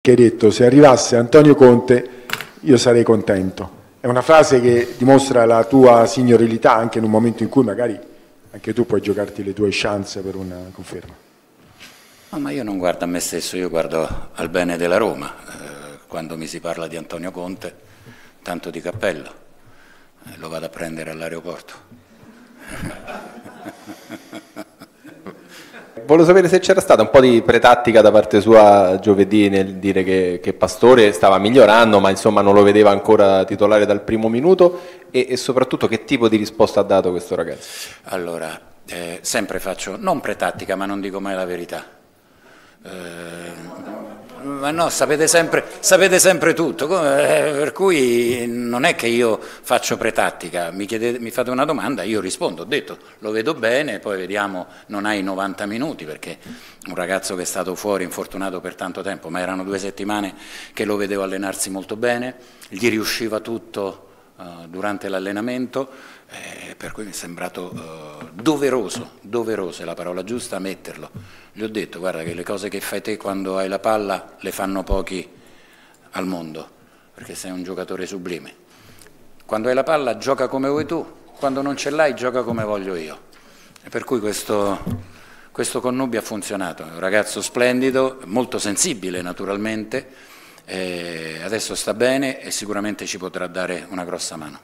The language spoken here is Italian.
che hai detto: se arrivasse Antonio Conte io sarei contento. È una frase che dimostra la tua signorilità anche in un momento in cui magari anche tu puoi giocarti le tue chance per una conferma. No, ma io non guardo a me stesso, io guardo al bene della Roma. Quando mi si parla di Antonio Conte, tanto di cappello, lo vado a prendere all'aeroporto. Volevo sapere se c'era stata un po' di pretattica da parte sua giovedì nel dire che Pastore stava migliorando, ma insomma non lo vedeva ancora titolare dal primo minuto, e soprattutto che tipo di risposta ha dato questo ragazzo? Allora, sempre faccio, non pretattica, ma non dico mai la verità. Ma no, sapete sempre tutto, per cui non è che io faccio pretattica, mi fate una domanda, io rispondo, ho detto, lo vedo bene, poi vediamo, non hai 90 minuti, perché un ragazzo che è stato fuori, infortunato per tanto tempo, ma erano 2 settimane che lo vedevo allenarsi molto bene, gli riusciva tutto durante l'allenamento, per cui mi è sembrato doveroso è la parola giusta, metterlo. Gli ho detto: guarda che le cose che fai te quando hai la palla le fanno pochi al mondo, perché sei un giocatore sublime. Quando hai la palla gioca come vuoi tu, quando non ce l'hai gioca come voglio io. E per cui questo connubio ha funzionato, è un ragazzo splendido, molto sensibile naturalmente, adesso sta bene e sicuramente ci potrà dare una grossa mano.